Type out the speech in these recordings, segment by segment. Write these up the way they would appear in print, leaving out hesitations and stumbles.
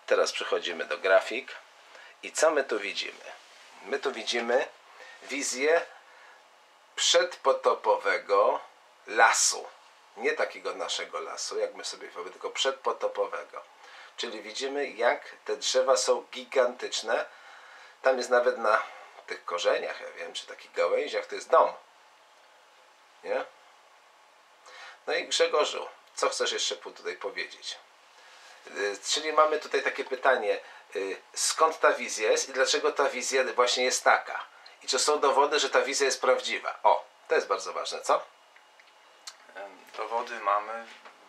Teraz przechodzimy do grafik. I co my tu widzimy? My tu widzimy wizję przedpotopowego lasu. Nie takiego naszego lasu, jak my sobie powiemy, tylko przedpotopowego. Czyli widzimy, jak te drzewa są gigantyczne. Tam jest nawet na tych korzeniach, ja wiem, czy takich gałęziach, to jest dom. Nie? No i Grzegorzu, co chcesz jeszcze tutaj powiedzieć? Czyli mamy tutaj takie pytanie, skąd ta wizja jest i dlaczego ta wizja właśnie jest taka? I czy są dowody, że ta wizja jest prawdziwa? O, to jest bardzo ważne, co? Dowody mamy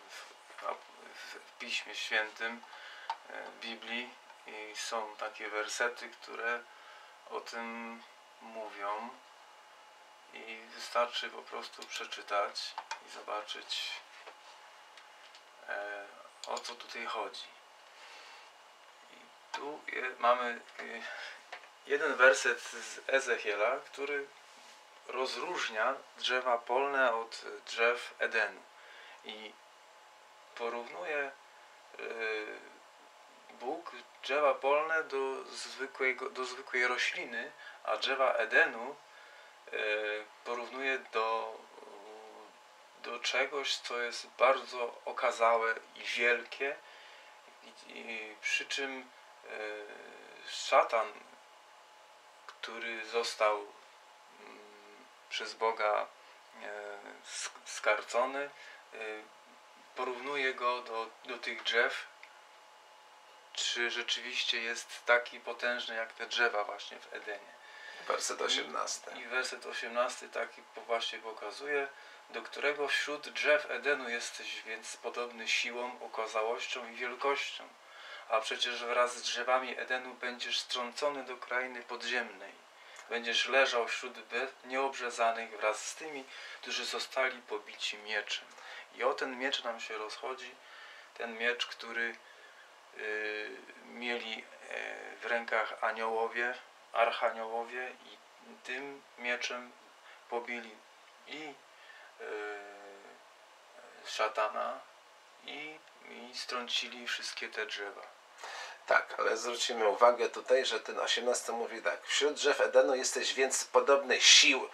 w Piśmie Świętym, w Biblii, i są takie wersety, które o tym mówią, i wystarczy po prostu przeczytać i zobaczyć, o co tutaj chodzi. I tu mamy jeden werset z Ezechiela, który rozróżnia drzewa polne od drzew Edenu i porównuje Bóg drzewa polne do zwykłej rośliny, a drzewa Edenu porównuje do czegoś, co jest bardzo okazałe i wielkie, i przy czym szatan, który został przez Boga skarcony, porównuje go do tych drzew, czy rzeczywiście jest taki potężny jak te drzewa właśnie w Edenie. Werset 18. I werset 18 taki właśnie pokazuje, do którego wśród drzew Edenu jesteś więc podobny siłą, okazałością i wielkością, a przecież wraz z drzewami Edenu będziesz strącony do krainy podziemnej. Będziesz leżał wśród nieobrzezanych wraz z tymi, którzy zostali pobici mieczem. I o ten miecz nam się rozchodzi, ten miecz, który mieli w rękach aniołowie, archaniołowie, i tym mieczem pobili i szatana i strącili wszystkie te drzewa. Tak, ale zwrócimy uwagę tutaj, że ten 18 mówi tak. Wśród drzew Edenu jesteś więc podobny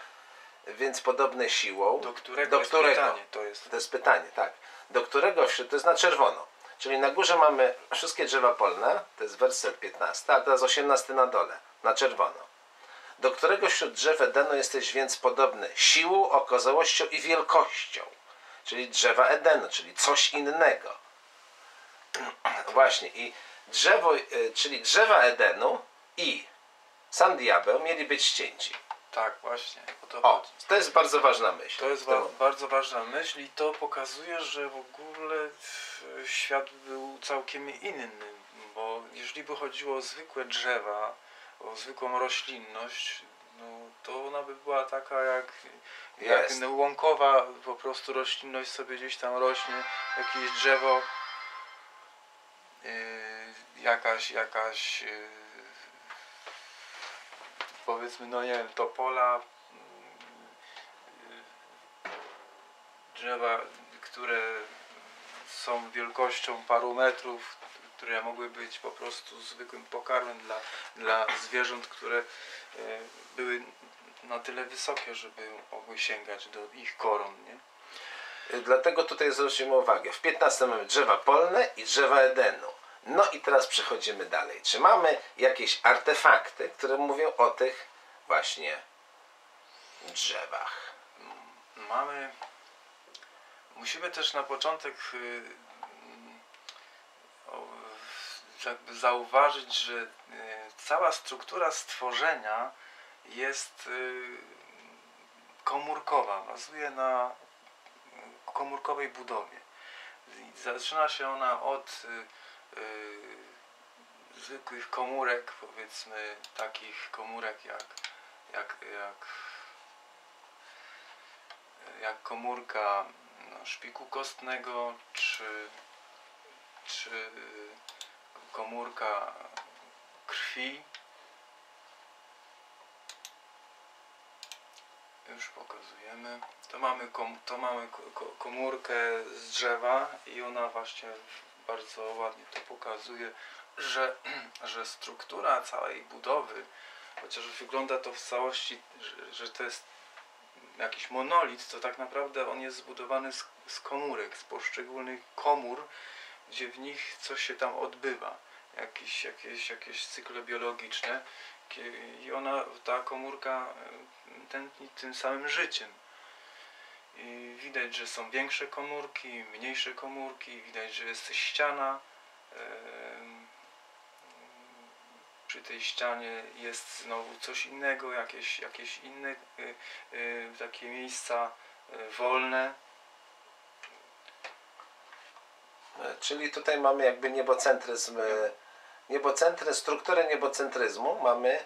siłą. Do którego? Pytanie, to jest pytanie, tak. Do którego wśród, to jest na czerwono. Czyli na górze mamy wszystkie drzewa polne, to jest werset 15, a teraz 18 na dole, na czerwono. Do którego wśród drzew Edenu jesteś więc podobny siłą, okazałością i wielkością. Czyli drzewa Edenu, czyli coś innego. Właśnie, i drzewo, czyli drzewa Edenu i sam diabeł mieli być ścięci. Tak, właśnie. O, to jest bardzo ważna myśl. To jest bardzo ważna myśl, i to pokazuje, że w ogóle świat był całkiem inny, bo jeżeli by chodziło o zwykłe drzewa, o zwykłą roślinność, no to ona by była taka jak łąkowa po prostu roślinność, sobie gdzieś tam rośnie, jakieś drzewo, jakaś powiedzmy, no nie wiem, topola, drzewa, które są wielkością paru metrów, które mogły być po prostu zwykłym pokarmem dla zwierząt, które były na tyle wysokie, żeby mogły sięgać do ich koron, nie? Dlatego tutaj zwrócimy uwagę. W 15 mamy drzewa polne i drzewa Edenu. No i teraz przechodzimy dalej. Czy mamy jakieś artefakty, które mówią o tych właśnie drzewach? Musimy też na początek jakby zauważyć, że cała struktura stworzenia jest komórkowa, bazuje na komórkowej budowie. Zaczyna się ona od zwykłych komórek, powiedzmy takich komórek jak komórka szpiku kostnego, czy komórka krwi. Już pokazujemy. To mamy komórkę z drzewa i ona właśnie bardzo ładnie to pokazuje, że struktura całej budowy, chociaż wygląda to w całości, że to jest jakiś monolit, to tak naprawdę on jest zbudowany z komórek, z poszczególnych komór, gdzie w nich coś się tam odbywa, jakieś cykle biologiczne i ta komórka tętni tym samym życiem. I widać, że są większe komórki, mniejsze komórki, widać, że jest ściana. Przy tej ścianie jest znowu coś innego, jakieś inne takie miejsca wolne. Czyli tutaj mamy jakby niebocentryzm, strukturę niebocentryzmu mamy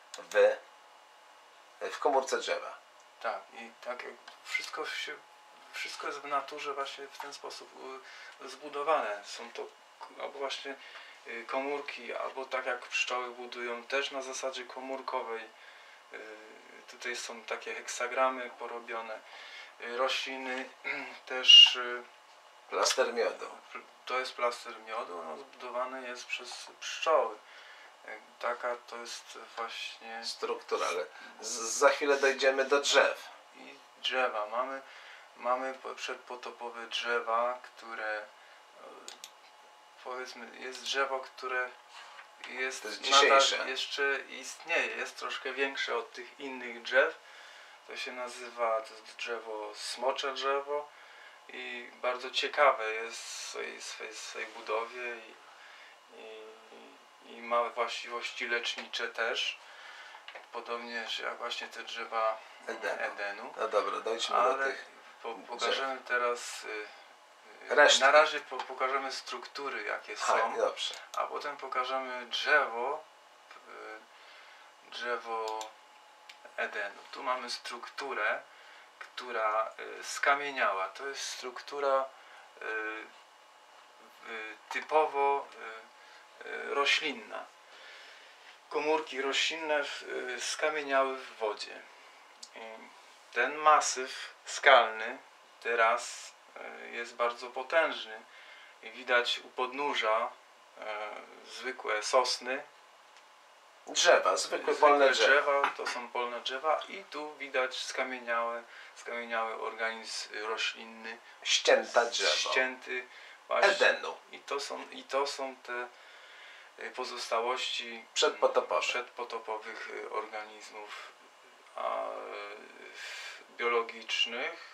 w komórce drzewa. Tak, i tak jak wszystko jest w naturze właśnie w ten sposób zbudowane. Są to albo właśnie komórki, albo tak jak pszczoły budują też na zasadzie komórkowej. Tutaj są takie heksagramy porobione. Rośliny też... Plaster miodu. To jest plaster miodu, no, zbudowany jest przez pszczoły. Taka to jest właśnie struktura, ale za chwilę dojdziemy do drzew. I drzewa. Mamy przedpotopowe drzewa, które powiedzmy jest drzewo, które jest nadal jeszcze istnieje, jest troszkę większe od tych innych drzew. To się nazywa, to jest drzewo, smocze drzewo i bardzo ciekawe jest w swojej budowie i ma właściwości lecznicze też. Podobnie jak właśnie te drzewa Edenu. No dobra, dojdźmy do tych pokażemy teraz resztki. Na razie pokażemy struktury, jakie są, dobrze. A potem pokażemy drzewo Edenu. Tu mamy strukturę, która skamieniała. To jest struktura typowo roślinna. Komórki roślinne skamieniały w wodzie. Ten masyw skalny teraz jest bardzo potężny i widać u podnóża zwykłe sosny. Drzewa, zwykłe polne drzewa. To są polne drzewa i tu widać skamieniały organizm roślinny. Ścięta drzewo. Ścięty właśnie. Edenu. I to są te pozostałości przedpotopowych organizmów biologicznych,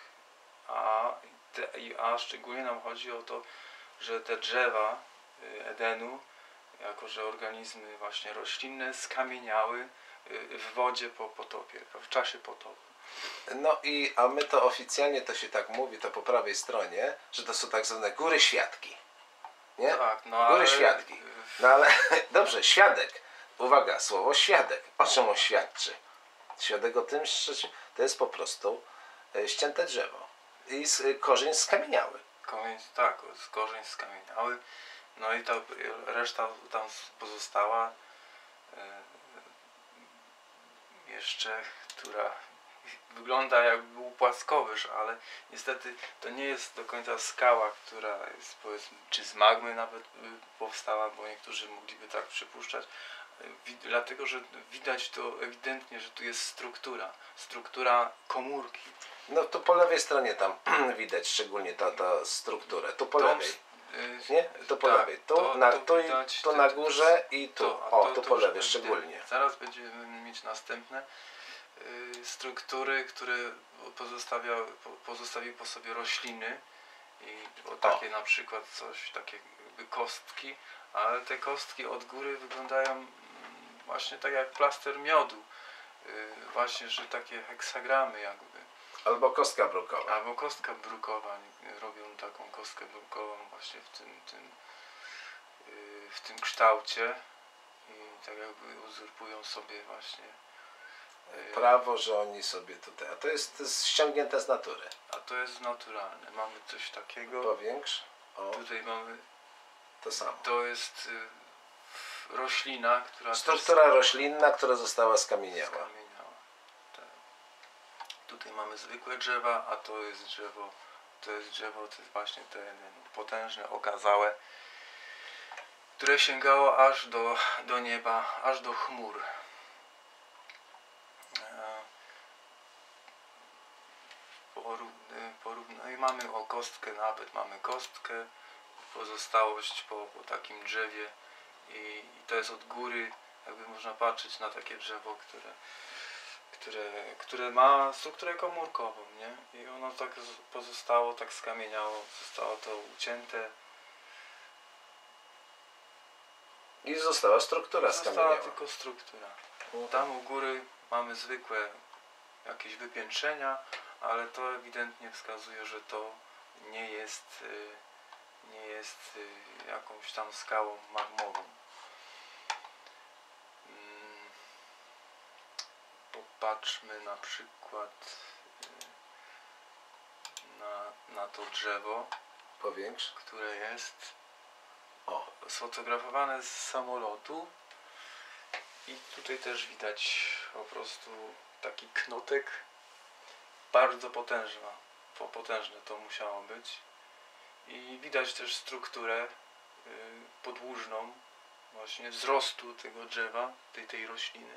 a szczególnie nam chodzi o to, że te drzewa Edenu, jako że organizmy właśnie roślinne, skamieniały w wodzie po potopie, w czasie potopu. No a my to oficjalnie, to się tak mówi, to po prawej stronie, że to są tak zwane góry świadki. Nie? Tak, góry świadki. No ale dobrze, świadek. Uwaga, słowo świadek. O czym on świadczy? Świadek o tym, że to jest po prostu ścięte drzewo. I korzeń skamieniały. Korzeń skamieniały. No i ta reszta tam pozostała jeszcze, która wygląda jakby był płaskowyż, ale niestety to nie jest do końca skała, która jest, powiedzmy, czy z magmy nawet powstała, bo niektórzy mogliby tak przypuszczać, dlatego że widać to ewidentnie, że tu jest struktura komórki. No tu po lewej stronie tam widać szczególnie ta strukturę. Tu po lewej. Nie? Tu po lewej. Tu na górze i tu. Tu po lewej szczególnie. Zaraz będziemy mieć następne struktury, które pozostawiły po sobie rośliny i takie na przykład takie jakby kostki, ale te kostki od góry wyglądają właśnie tak jak plaster miodu, właśnie, że takie heksagramy jakby. Albo kostka brukowa. Albo kostka brukowa, robią taką kostkę brukową właśnie w tym kształcie i tak jakby uzurpują sobie właśnie prawo, że oni sobie tutaj, a to jest ściągnięte z natury. A to jest naturalne. Mamy coś takiego. Powiększ. Tutaj mamy to samo. To jest roślina, która struktura roślinna, która została skamieniała. Tak. Tutaj mamy zwykłe drzewa, a to jest drzewo, to jest właśnie te potężne, okazałe. które sięgało aż do nieba, aż do chmur. No i mamy kostkę, nawet mamy kostkę, pozostałość po takim drzewie i to jest od góry, jakby można patrzeć na takie drzewo, które ma strukturę komórkową, nie? I ono tak pozostało, tak skamieniało, zostało to ucięte. I została struktura Została skamieniała. tylko struktura. Tam u góry mamy zwykłe jakieś wypiętrzenia, ale to ewidentnie wskazuje, że to nie jest jakąś tam skałą marmową. Popatrzmy na przykład na to drzewo, Powiększ. które jest O, sfotografowane z samolotu i tutaj też widać po prostu taki knotek, bardzo potężne to musiało być i widać też strukturę podłużną właśnie wzrostu tego drzewa, tej rośliny.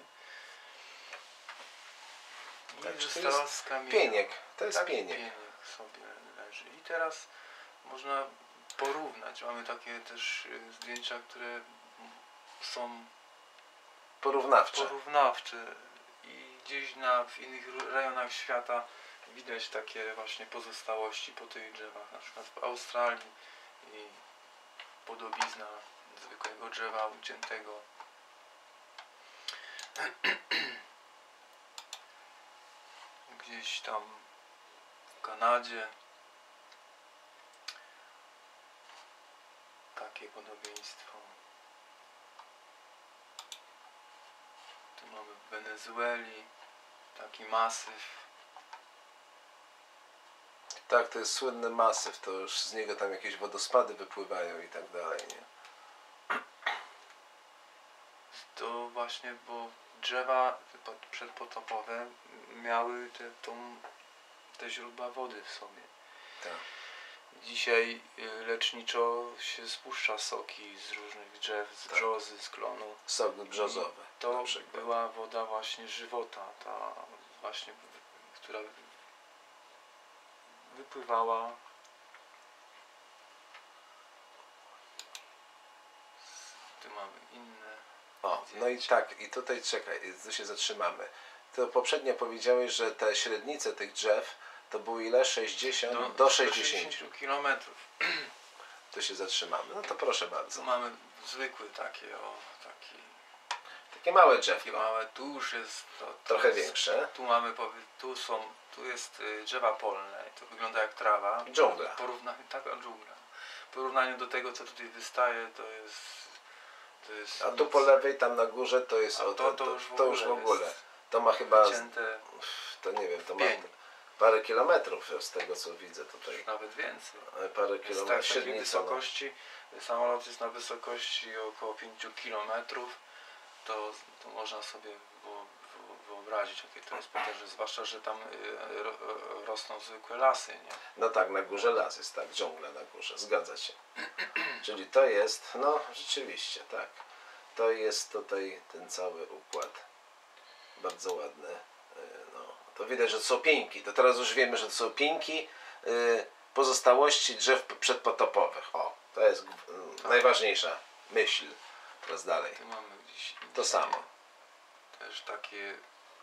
I tak, została skamieniona. pieniek. To jest Taki pieniek. sobie leży. I teraz można porównać. Mamy takie też zdjęcia, które są porównawcze i gdzieś w innych rejonach świata widać takie właśnie pozostałości po tych drzewach, na przykład w Australii i podobizna zwykłego drzewa uciętego. Gdzieś tam w Kanadzie takie podobieństwo. Tu mamy w Wenezueli taki masyw. Tak, to jest słynny masyw, to już z niego tam jakieś wodospady wypływają i tak dalej, nie? To właśnie, bo drzewa przedpotopowe miały te źródła wody w sobie. Tak. Dzisiaj leczniczo się spuszcza soki z różnych drzew, z brzozy, z klonu. Sok brzozowy. To była woda właśnie żywota, ta właśnie, która wypływała tu mamy inne. O, no i tak, i tutaj czekaj, tu się zatrzymamy. To poprzednio powiedziałeś, że te średnice tych drzew to były ile? 60 do 60 kilometrów. Tu się zatrzymamy. No to proszę bardzo. Tu mamy zwykły takie Takie małe drzewko. takie małe, tu już jest Trochę większe. Tu mamy, tu jest drzewa polne, to wygląda jak trawa. Dżungla. Taka dżungla. W porównaniu do tego, co tutaj wystaje, to jest A tu po lewej, tam na górze to jest to już w ogóle. To ma chyba, to nie wiem, to ma parę kilometrów z tego co widzę tutaj. Nawet więcej. Parę kilometrów. W takiej wysokości, samolot jest na wysokości około 5 kilometrów, to można sobie wyobrazić, jakie to jest potężne, zwłaszcza, że tam rosną zwykłe lasy, nie? No tak, na górze las jest, tak, dżungla na górze, zgadza się. Czyli to jest, no rzeczywiście, tak. To jest tutaj ten cały układ. Bardzo ładny. No, to widać, że to są pieńki. To teraz już wiemy, że to są pieńki pozostałości drzew przedpotopowych. O, to jest najważniejsza myśl. Teraz dalej. Tu mamy gdzieś To samo. Też taki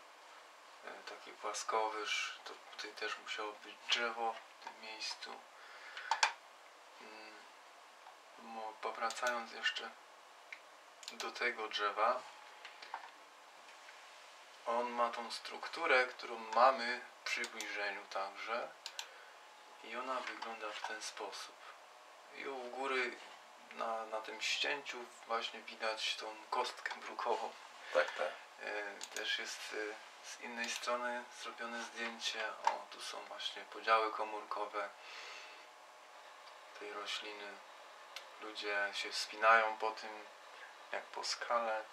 płaskowyż, to tutaj też musiało być drzewo w tym miejscu. Powracając jeszcze do tego drzewa, on ma tą strukturę, którą mamy w przybliżeniu także i ona wygląda w ten sposób. I u góry na tym ścięciu właśnie widać tą kostkę brukową. Tak, tak. Też jest z innej strony zrobione zdjęcie. O, tu są właśnie podziały komórkowe tej rośliny. Ludzie się wspinają po tym, jak po skale.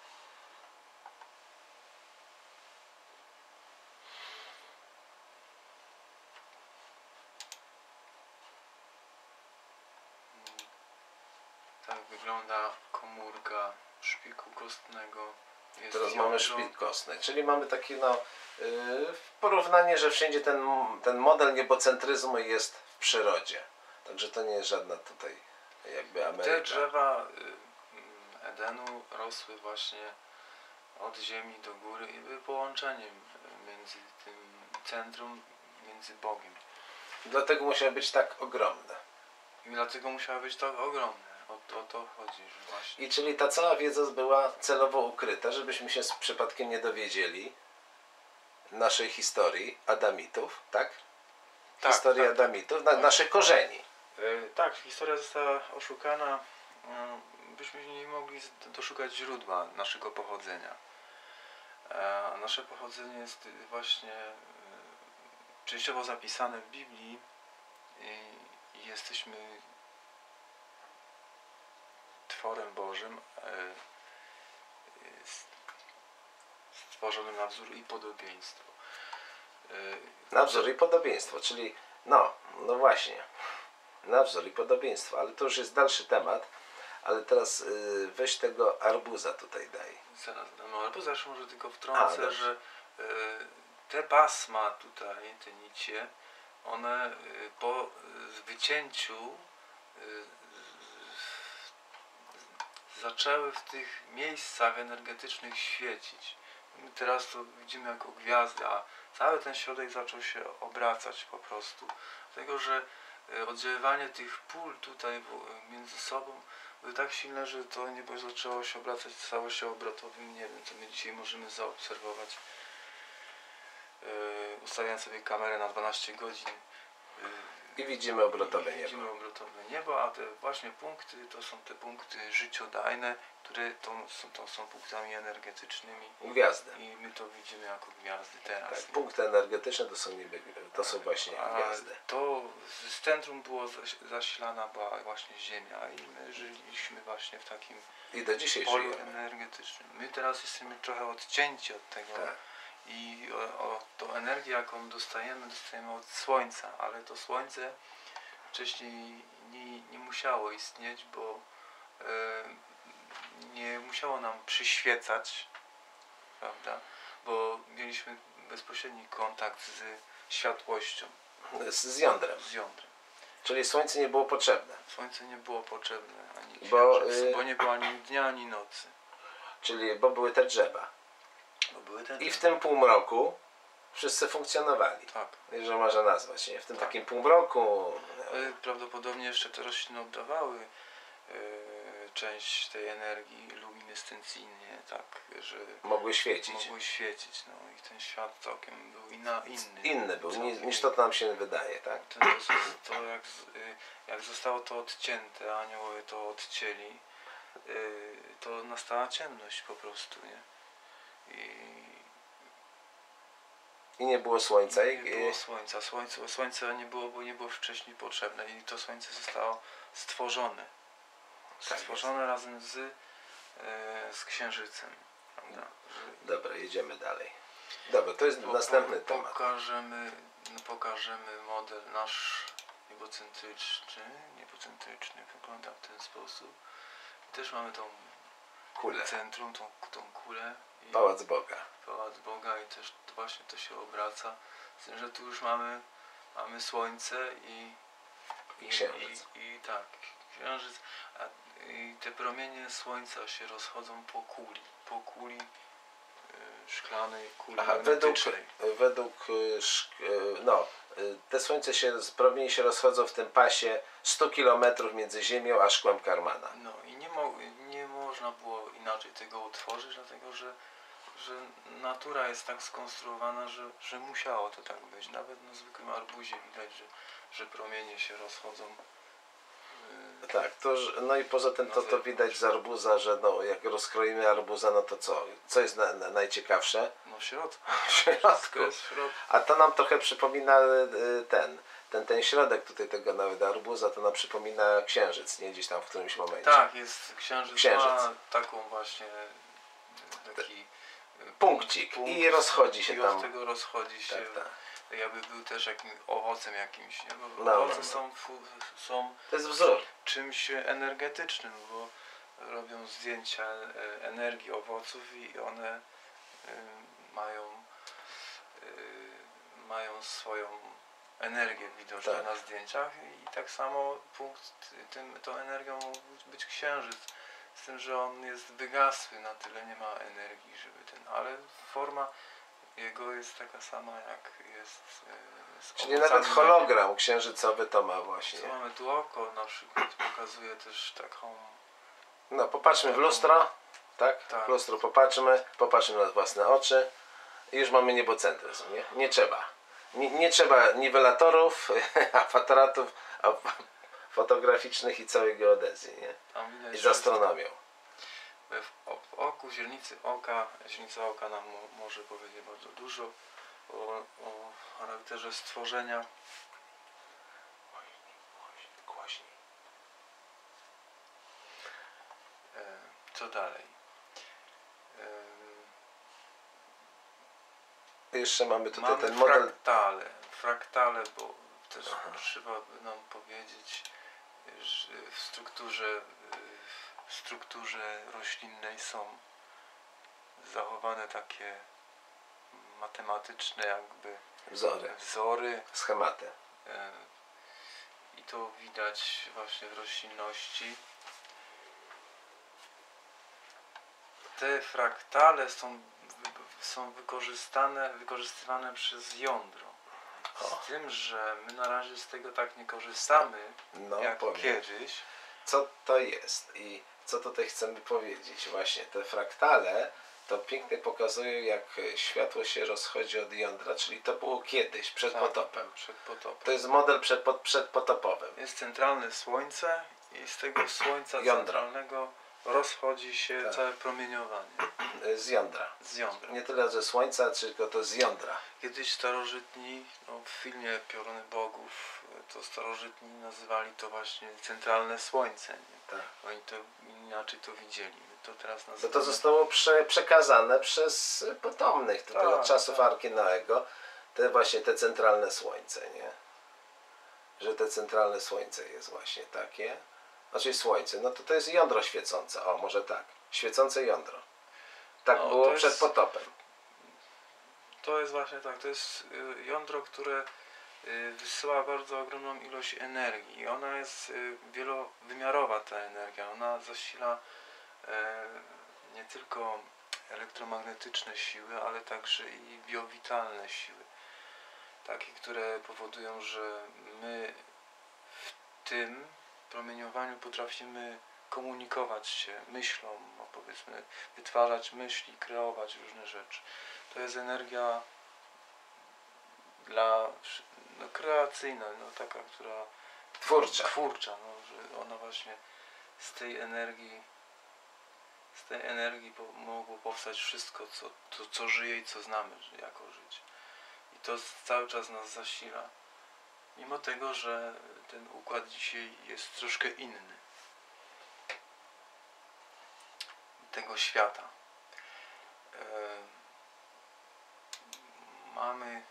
Tak wygląda komórka szpiku kostnego. Jest Teraz mamy jądro. szpik kostny, czyli mamy takie porównanie, że wszędzie ten model niebocentryzmu jest w przyrodzie. Także to nie jest żadna tutaj jakby Ameryka. Te drzewa Edenu rosły właśnie od ziemi do góry i były połączeniem między tym centrum, między Bogiem. Dlatego musiały być tak ogromne. I dlatego musiały być tak ogromne. O to chodzi, że właśnie... I czyli ta cała wiedza była celowo ukryta, żebyśmy się przypadkiem nie dowiedzieli naszej historii Adamitów, tak? Tak, Historii tak, Adamitów, naszych korzeni. Tak, historia została oszukana. Byśmy nie mogli doszukać źródła naszego pochodzenia. A nasze pochodzenie jest właśnie częściowo zapisane w Biblii i jesteśmy tworem Bożym, stworzonym na wzór i podobieństwo. Na wzór i podobieństwo, czyli no właśnie, na wzór i podobieństwo, ale to już jest dalszy temat, ale teraz weź tego arbuza tutaj daj. Zaraz, no ale poza może tylko wtrącę, dobrze. że te pasma tutaj, te nicie, one po wycięciu zaczęły w tych miejscach energetycznych świecić. My teraz to widzimy jako gwiazdy, a cały ten środek zaczął się obracać po prostu. Dlatego, że oddziaływanie tych pól tutaj między sobą były tak silne, że to niebo zaczęło się obracać, stało się obrotowym niebem, co my dzisiaj możemy zaobserwować. Ustawiając sobie kamerę na 12 godzin I widzimy obrotowe niebo. Widzimy obrotowe niebo, a te właśnie punkty to są te punkty życiodajne, które to są punktami energetycznymi. Gwiazdy. I my to widzimy jako gwiazdy teraz. Tak, punkty energetyczne to są właśnie gwiazdy. To z centrum było zasilana była właśnie Ziemia i my żyliśmy właśnie w takim I do dzisiaj polu żyjemy. energetycznym. My teraz jesteśmy trochę odcięci od tego. Tak. I tą energię, jaką dostajemy od Słońca, ale to Słońce wcześniej nie musiało istnieć, bo nie musiało nam przyświecać, prawda? Bo mieliśmy bezpośredni kontakt z światłością, Z jądrem. z jądrem. Czyli słońce nie było potrzebne. Słońce nie było potrzebne, ani Bo, księżyc, bo nie było ani dnia, ani nocy. Bo były te drzewa. Bo były te I w tym półmroku wszyscy funkcjonowali. Tak. Jeżeli można nazwać, nie? W tym Tak. takim półmroku. Prawdopodobnie jeszcze te rośliny oddawały część tej energii luminescencyjnie, tak, że Mogły świecić. mogły świecić, no i ten świat całkiem był inny. Inny był Całkiem niż to nam się wydaje, tak? To jak zostało to odcięte, aniołowie to odcięli, to nastała ciemność po prostu, nie? I nie było słońca. Nie było słońca. Słońce nie było, bo nie było wcześniej potrzebne i to słońce zostało stworzone. Tak Stworzone razem z księżycem. Prawda? Dobra, jedziemy dalej. Dobra, to jest następny temat. Pokażemy model nasz niebocentryczny wygląda w ten sposób. I też mamy tą Kulę. centrum, tą kulę. I Pałac Boga. Pałac Boga i też właśnie to się obraca. Z tym, że tu już mamy słońce i księżyc. I tak, księżyc. I te promienie słońca się rozchodzą po kuli szklanej, kuli magnetycznej. Te słońce promienie się rozchodzą w tym pasie 100 km między Ziemią a szkłem Karmana. No i nie można było inaczej tego utworzyć, dlatego że natura jest tak skonstruowana, że musiało to tak być. Nawet na zwykłym arbuzie widać, że promienie się rozchodzą. Tak, no i poza tym to widać z arbuza, że jak rozkroimy arbuza, no to co jest najciekawsze? No w środku. W środku. A to nam trochę przypomina ten środek tutaj tego nawet arbuza, to nam przypomina księżyc, nie? Gdzieś tam w którymś momencie. Tak, jest księżyc. Ma taką właśnie taki punkcik i rozchodzi się i tam. od tego rozchodzi się. Tak. Jakby był też owocem jakimś, nie? Bo owoce są To jest wzór. czymś energetycznym, bo robią zdjęcia energii owoców i one mają swoją energię widoczną Tak. na zdjęciach i tak samo tą energią mógł być księżyc, z tym, że on jest wygasły, na tyle nie ma energii, żeby ale forma jego jest taka sama jak jest z Czyli owocami. nawet hologram księżycowy to ma właśnie. Co mamy tu oko na przykład, pokazuje też taką... No popatrzmy w lustro, tak? Tak. W lustro popatrzmy na własne oczy i już mamy niebocentryzm, nie? Nie trzeba. Nie trzeba niwelatorów, aparatów fotograficznych i całej geodezji, nie? Tam widać, I z astronomią. W oku, źrenica oka nam może powiedzieć bardzo dużo o charakterze stworzenia. Głośniej. Co dalej? Jeszcze mamy tutaj Mamy ten model. Fraktale, bo też trzeba by nam powiedzieć, że w strukturze roślinnej są zachowane takie matematyczne jakby wzory. Schematy. I to widać właśnie w roślinności. Te fraktale są wykorzystywane przez jądro. Z tym, że my na razie z tego tak nie korzystamy, jak kiedyś. Co to jest i co tutaj chcemy powiedzieć? Właśnie te fraktale to pięknie pokazują, jak światło się rozchodzi od jądra, czyli to było kiedyś, przed potopem. Przed potopem. To jest model przedpotopowym. Jest centralne słońce i z tego słońca centralnego rozchodzi się całe promieniowanie. Z jądra. Z jądra. Nie tyle ze słońca, tylko to z jądra. Kiedyś starożytni, w filmie Pioruny Bogów, to starożytni nazywali to właśnie centralne słońce. Nie? Tak. Oni to inaczej to widzieli. To teraz Bo nazywamy... to zostało przekazane przez potomnych tutaj od czasów Arki Noego. Te centralne słońce, nie? Że te centralne słońce jest właśnie takie. Znaczy słońce, no to jest jądro świecące. O, może tak. Świecące jądro. Tak było przed potopem. To jest właśnie tak. To jest jądro, które wysyła bardzo ogromną ilość energii. I ona jest wielowymiarowa, ta energia. Ona zasila nie tylko elektromagnetyczne siły, ale także i biowitalne siły. Takie, które powodują, że my w tym promieniowaniu potrafimy komunikować się myślą, powiedzmy, wytwarzać myśli, kreować różne rzeczy. To jest energia kreacyjna, taka, która twórcza, że ona właśnie z tej energii mogło powstać wszystko, co żyje i co znamy jako życie. I to cały czas nas zasila. Mimo tego, że ten układ dzisiaj jest troszkę inny. Tego świata. Mamy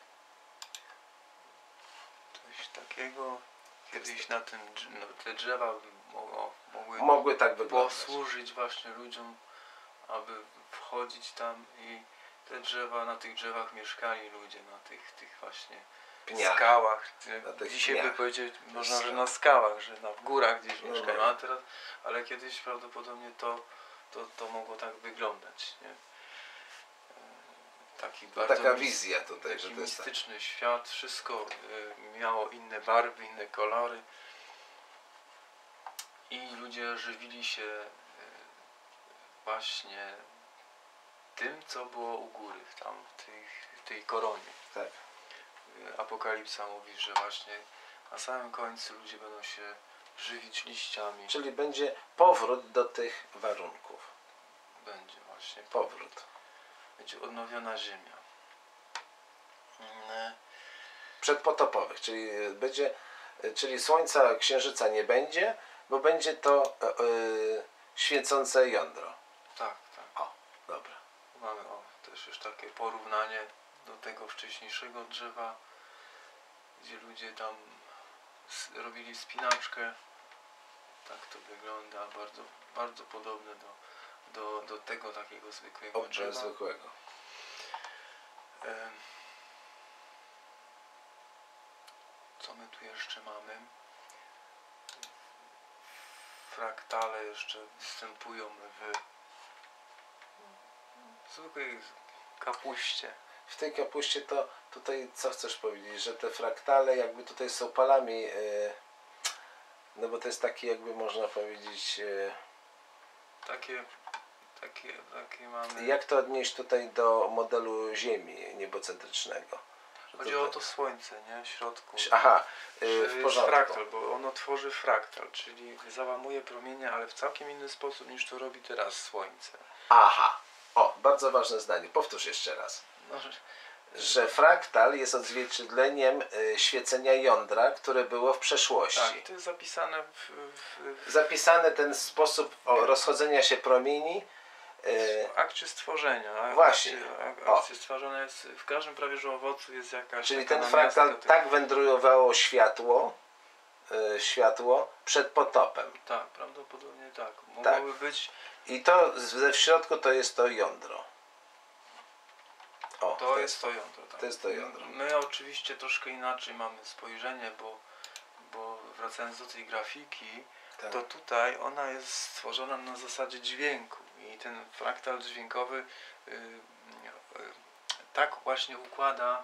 coś takiego, kiedyś na tym te drzewa mogły tak wyglądać. Posłużyć właśnie ludziom, aby wchodzić tam i na tych drzewach mieszkali ludzie, na tych właśnie skałach. Dzisiaj by powiedzieć, można, że na skałach, że w górach gdzieś mieszkają, ale kiedyś prawdopodobnie to mogło tak wyglądać. Nie? Taka wizja tutaj, taki że to jest mistyczny świat, wszystko miało inne barwy, inne kolory i ludzie żywili się właśnie tym, co było u góry, tam w tej koronie. Tak. Apokalipsa mówi, że właśnie na samym końcu ludzie będą się żywić liściami. Czyli będzie powrót do tych warunków. Będzie właśnie powrót. Będzie odnowiona ziemia. Przedpotopowych, czyli słońca, księżyca nie będzie, bo będzie to świecące jądro. Tak. O, dobra. Mamy też już takie porównanie do tego wcześniejszego drzewa, gdzie ludzie tam robili wspinaczkę. Tak to wygląda, bardzo, bardzo podobne do tego takiego zwykłego drzewa. zwykłego. Co my tu jeszcze mamy? Fraktale jeszcze występują w zwykłej kapuście. W tej kapuście to tutaj co chcesz powiedzieć, że te fraktale jakby tutaj są palami, no bo to jest taki jakby można powiedzieć, Takie mamy. jak to odnieść tutaj do modelu Ziemi niebocentrycznego? Chodzi o to słońce, nie? W środku. Aha, Że w jest porządku. fraktal, bo ono tworzy fraktal, czyli załamuje promienie, ale w całkiem inny sposób niż to robi teraz słońce. Aha, o, bardzo ważne zdanie, powtórz jeszcze raz. No, Że fraktal jest odzwierciedleniem świecenia jądra, które było w przeszłości. tak, to jest zapisane Zapisany ten sposób rozchodzenia się promieni. w akcie stworzenia. Właśnie. Akcie stworzenia jest, w każdym prawie że owocu jest jakaś. Czyli taka ten fraktal namiastka tak wędrowało światło przed potopem. Tak, prawdopodobnie tak. Mogłoby być. I to w środku to jest to jądro. O, To jest to jądro. Tak. To jest to jądro. My oczywiście troszkę inaczej mamy spojrzenie, bo wracając do tej grafiki, Tak. to tutaj ona jest stworzona na zasadzie dźwięku i ten fraktal dźwiękowy tak właśnie układa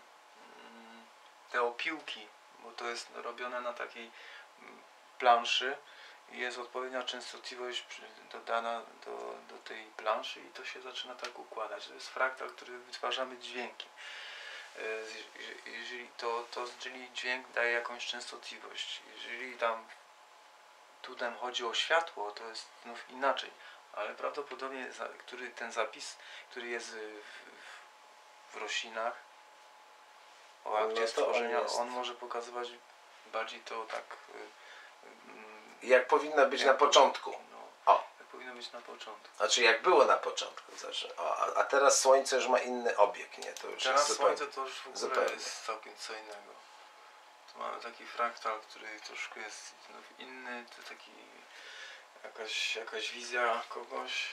te opiłki, bo to jest robione na takiej planszy i jest odpowiednia częstotliwość dodana do tej planszy i to się zaczyna tak układać. To jest fraktal, który wytwarzamy dźwiękiem. Jeżeli dźwięk daje jakąś częstotliwość, jeżeli tutaj chodzi o światło, to jest znów inaczej, ale prawdopodobnie ten zapis, który jest w roślinach o akcie stworzenia, on może pokazywać bardziej to tak Jak powinno być na początku. Jak powinno być na początku. Znaczy jak było na początku. A teraz Słońce już ma inny obieg, nie? To już Teraz jest Słońce to już w ogóle zupełnie. jest całkiem co innego. Tu mamy taki fraktal, który troszkę jest znów inny, to taki jakaś wizja kogoś,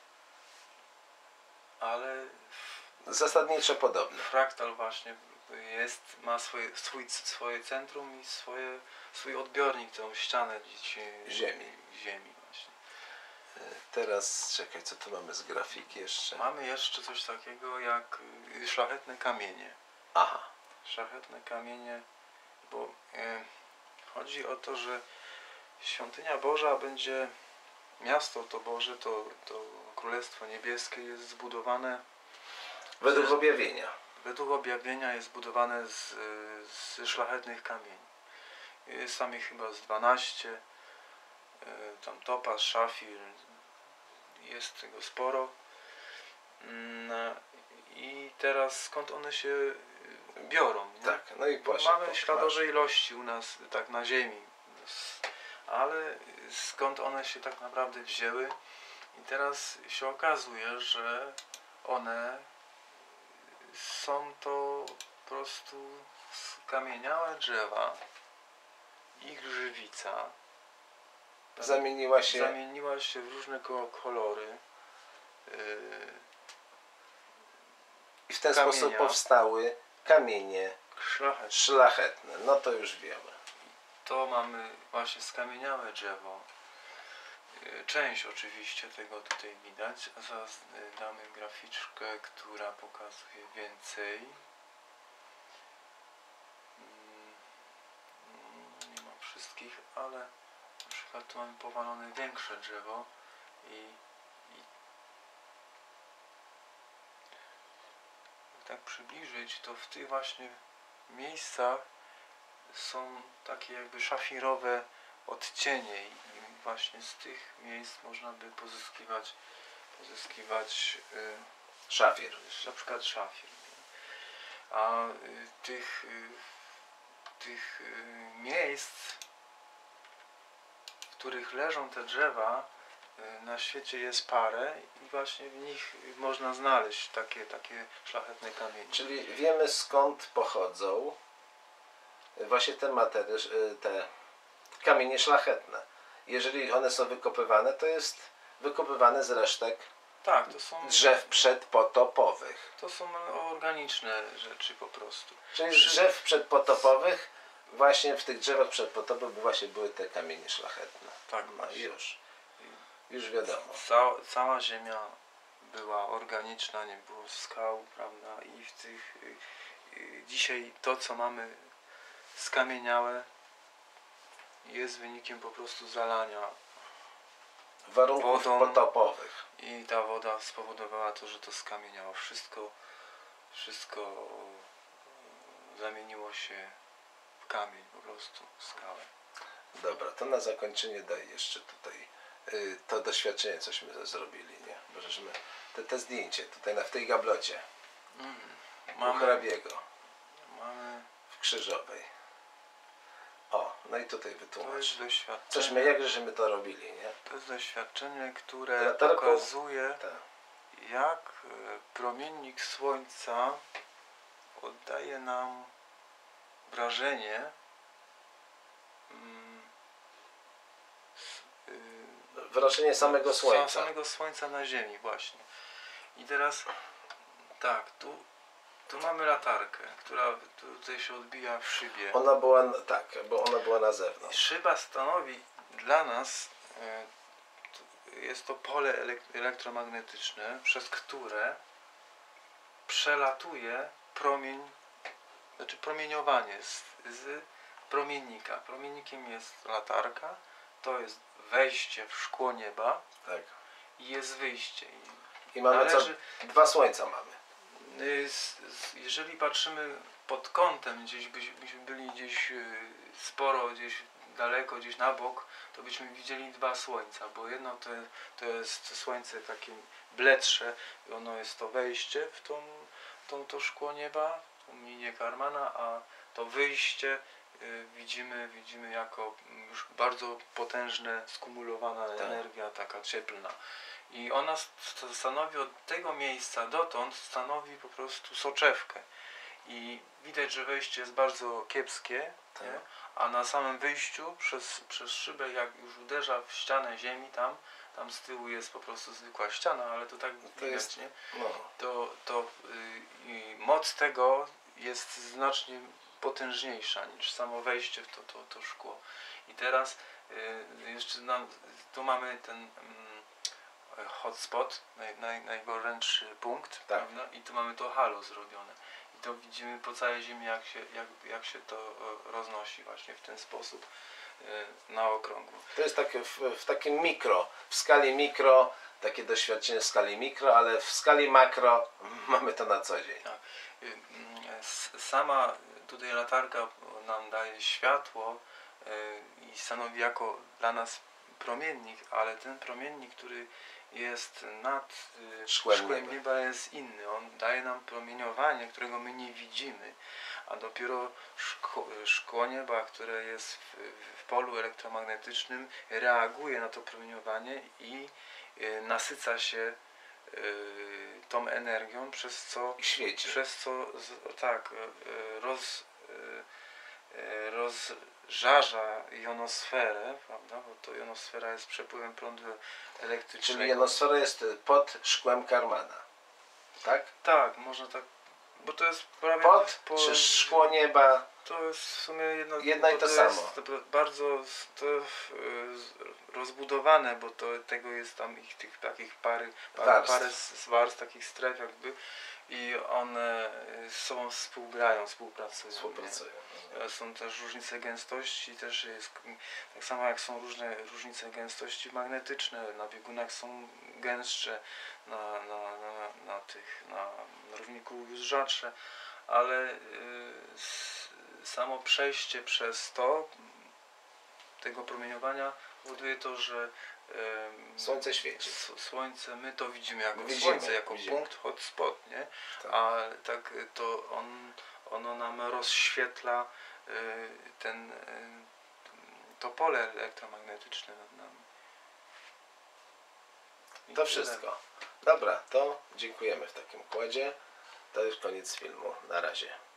ale zasadniczo podobne. fraktal właśnie ma swoje centrum i swój odbiornik, tą ścianę Ziemi. właśnie. Teraz czekaj, co tu mamy z grafiki jeszcze? Mamy jeszcze coś takiego jak szlachetne kamienie. Aha. Szlachetne kamienie, bo chodzi o to, że świątynia Boża będzie, miasto to Boże, to Królestwo Niebieskie jest zbudowane Według objawienia. według objawienia jest zbudowane z szlachetnych kamieni. Jest tam ich chyba z 12, tam topaz, szafir, jest tego sporo. I teraz skąd one się biorą? Nie? Tak, no i Bo właśnie. mamy śladowe ilości u nas tak na ziemi, ale skąd one się tak naprawdę wzięły? I teraz się okazuje, że one są to po prostu skamieniałe drzewa, ich żywica Zamieniła się w różne kolory. i w ten kamienia. sposób powstały kamienie szlachetne. No to już wiemy. To mamy właśnie skamieniałe drzewo. Część oczywiście tego tutaj widać. Zaraz damy graficzkę, która pokazuje więcej. Nie mam wszystkich, ale na przykład tu mamy powalone większe drzewo i tak przybliżyć, to w tych właśnie miejscach są takie jakby szafirowe odcienie i właśnie z tych miejsc można by pozyskiwać Szafir. na przykład szafir. A tych miejsc, w których leżą te drzewa, na świecie jest parę i właśnie w nich można znaleźć takie szlachetne kamienie. Czyli wiemy skąd pochodzą właśnie te kamienie szlachetne. jeżeli one są wykopywane, to jest wykopywane z resztek Tak, to są, drzew przedpotopowych. to są organiczne rzeczy po prostu. Czyli z drzew przedpotopowych, właśnie w tych drzewach przedpotopowych właśnie były te kamienie szlachetne. Tak, No i właśnie. już wiadomo. Cała ziemia była organiczna, nie było skał, prawda? I w tych dzisiaj to, co mamy skamieniałe, jest wynikiem po prostu zalania Warunków wodą. potopowych. I ta woda spowodowała to, że to skamieniało. Wszystko zamieniło się w kamień, po prostu skałę. Dobra, to na zakończenie daj jeszcze tutaj to doświadczenie, cośmy zrobili, nie? Bo żeśmy te zdjęcie tutaj w tej gablocie u hrabiego Mamy w Krzyżowej. O, no i tutaj to jest wytłumacz. doświadczenie. Cośmy, jak żeśmy to robili, nie? To jest doświadczenie, które Latarką? pokazuje, Tak. jak promiennik słońca oddaje nam wrażenie Wrażenie samego słońca. samego słońca na ziemi właśnie. I teraz tak, tu mamy latarkę, która tutaj się odbija w szybie. Ona była, tak, bo ona była na zewnątrz. Szyba stanowi dla nas, jest to pole elektromagnetyczne, przez które przelatuje promieniowanie z promiennika. Promiennikiem jest latarka, to jest wejście w szkło nieba Tak. i jest wyjście. I mamy Należy- dwa słońca mamy. Jeżeli patrzymy pod kątem, byśmy byli gdzieś sporo, gdzieś daleko, gdzieś na bok, to byśmy widzieli dwa słońca, bo jedno to jest słońce takie bledsze, ono jest to wejście w to szkło nieba, tą linię Karmana, a to wyjście widzimy jako już bardzo potężne, skumulowana energia, taka cieplna. I ona stanowi od tego miejsca dotąd, stanowi po prostu soczewkę. I widać, że wejście jest bardzo kiepskie, Tak. nie? A na samym wyjściu przez szybę, jak już uderza w ścianę ziemi, tam z tyłu jest po prostu zwykła ściana, ale to tak widać, jest- nie? No. To moc tego jest znacznie potężniejsza niż samo wejście w to szkło. I teraz jeszcze tu mamy ten hotspot, najgorętszy punkt, Tak. prawda? I tu mamy to halo zrobione. I to widzimy po całej ziemi, jak się to roznosi właśnie w ten sposób na okrągło. To jest takie w takim w skali mikro, takie doświadczenie w skali mikro, ale w skali makro mamy to na co dzień. Tak. Sama tutaj latarka nam daje światło i stanowi jako dla nas promiennik, ale ten promiennik, który jest nad szkłem nieba, jest inny. On daje nam promieniowanie, którego my nie widzimy, a dopiero szkło nieba, które jest w polu elektromagnetycznym, reaguje na to promieniowanie i nasyca się tą energią, przez co I świeci. rozżarza jonosferę, prawda? Bo to jonosfera jest przepływem prądu elektrycznego. Czyli jonosfera jest pod szkłem Karmana. Tak? Tak, można tak, bo to jest prawie Czy szkło nieba? to jest w sumie jedno i to samo. jest bardzo rozbudowane, bo tego jest tam tych takich parę warstw, takich stref jakby, i one z sobą współpracują. Nie? Są też różnice gęstości, też jest tak samo jak są różnice gęstości magnetyczne, na biegunach są gęstsze, na równiku już rzadsze, ale samo przejście przez tego promieniowania powoduje to, że Słońce świeci. Słońce, my to widzimy jako słońce, jako punkt hotspot, nie? Tak. A tak to ono nam rozświetla to pole elektromagnetyczne nad nami. To wszystko. Dobra, to dziękujemy w takim układzie. To już koniec filmu. Na razie.